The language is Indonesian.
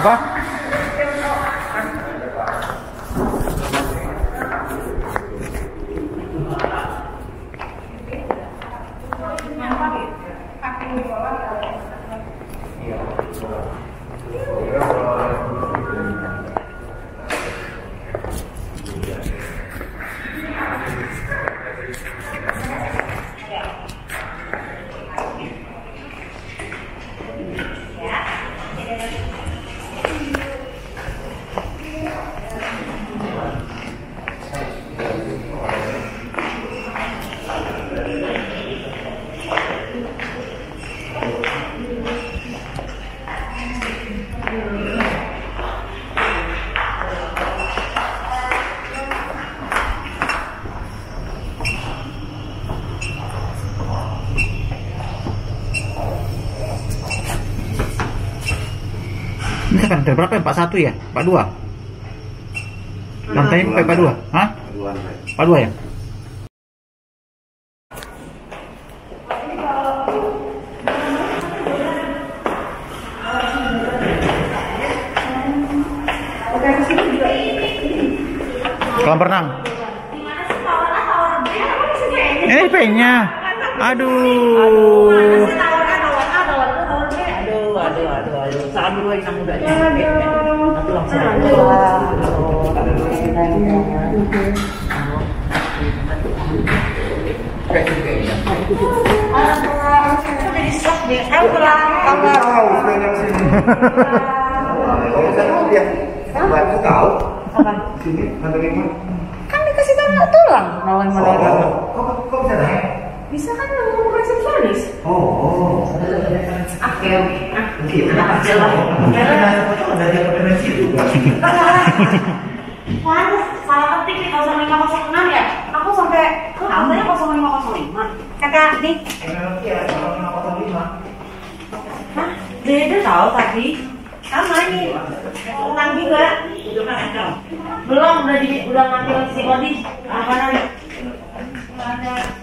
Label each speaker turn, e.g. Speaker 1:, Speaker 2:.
Speaker 1: Apa? Ini sekarang lantai berapa ya? 41 ya? 42? Lantainya sampai 42? Hah? 42 ya? Kolam renang. Ini pennya. Aduh.
Speaker 2: Salam dulu yang mudanya. Aku langsung.
Speaker 3: Tahu? Sini,
Speaker 2: Kan dikasih tulang, nolong mana?
Speaker 3: Kok bisa dah?
Speaker 2: Bisa kan ngomong resepsionis?
Speaker 3: Oh.
Speaker 2: Oke.
Speaker 3: Enak aja lah. Karena foto ada di referensi juga.
Speaker 2: Wah, salah ketik nih 0506 ya. Aku sampai katanya 0505. Kakak nih.
Speaker 3: Iya, 0505.
Speaker 2: Hah? Beda tahu tadi. Sama ini. Ulang juga. Belum, udah ngambil si Odi. Apa namanya? Ada